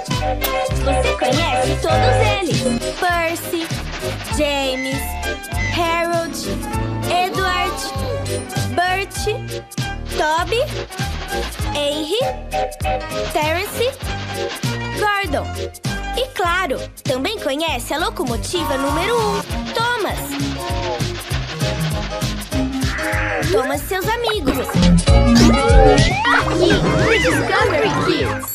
Você conhece todos eles: Percy, James, Harold, Edward, Bert, Toby, Henry, Terence, Gordon. E claro, também conhece a locomotiva número 1, Thomas. Thomas e seus amigos. Aqui, no Discovery Kids.